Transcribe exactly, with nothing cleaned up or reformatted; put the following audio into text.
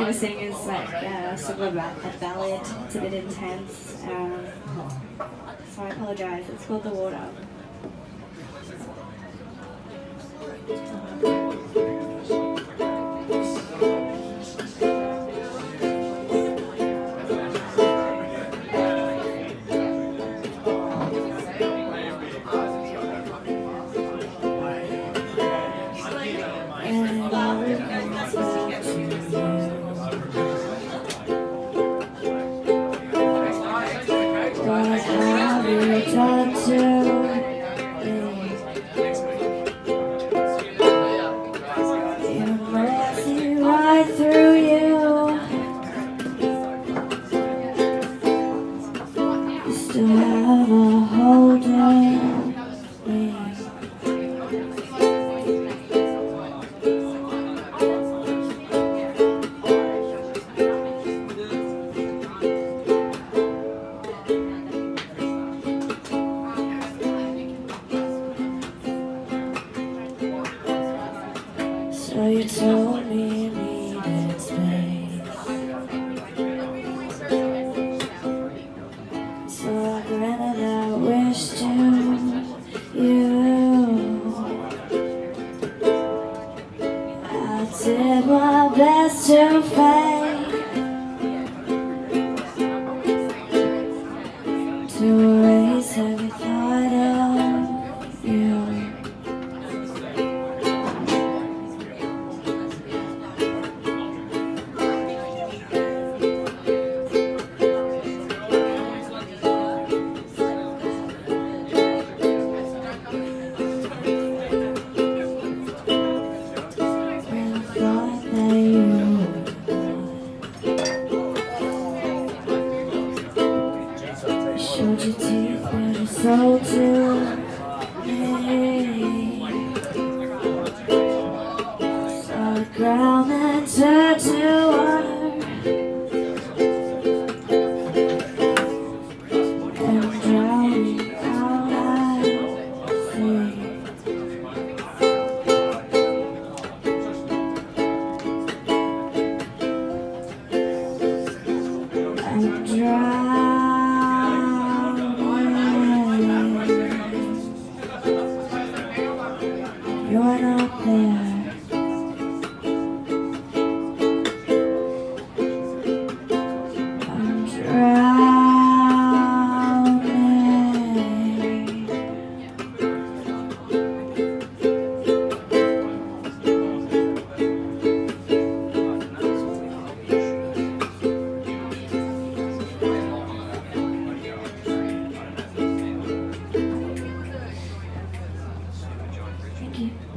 gonna sing is like uh, sort of a, a ballad. It's a bit intense, um, so I apologise. It's called The Water. So you told me you needed space, so I granted that wish to you. I did my best to fake, to erase every thought of you. Showed your teeth, but your soul to me. Saw the ground and turned to water, and drowning out at sea. I'm drowning. You're not there. I'm drowning. Thank you.